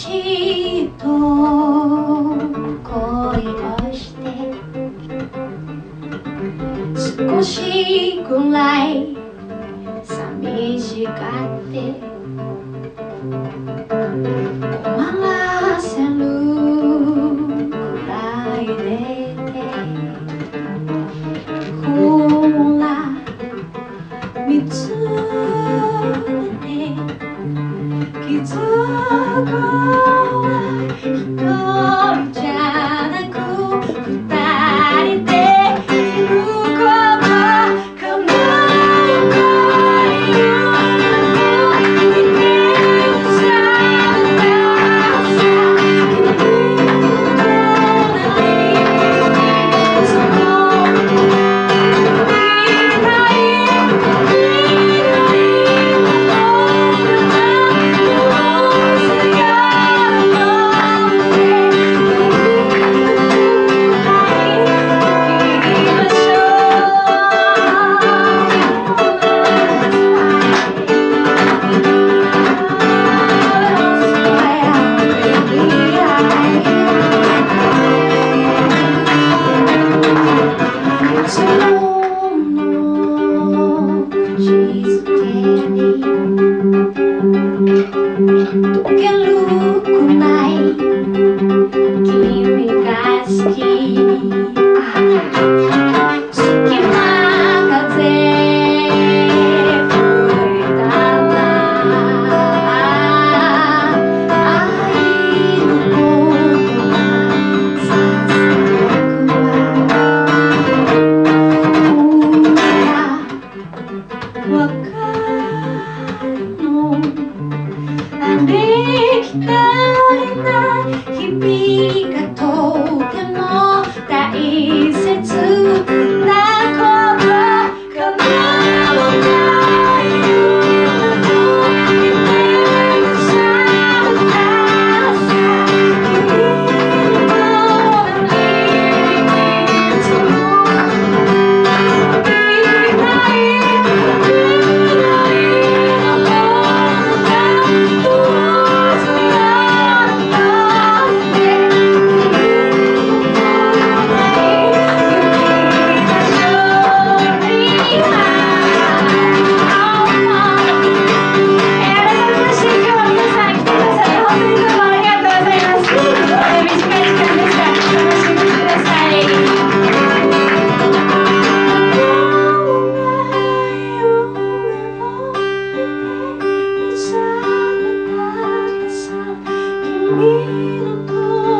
しと恋をして少しくらい寂しがって困らせるくらいでほら見つめて気づくは一人じゃなく二人でいることかな。溶けるくらい君が好き隙間風吹いたら愛のことがささやくわわかるのできたりない日々がとても大切なことかな。君の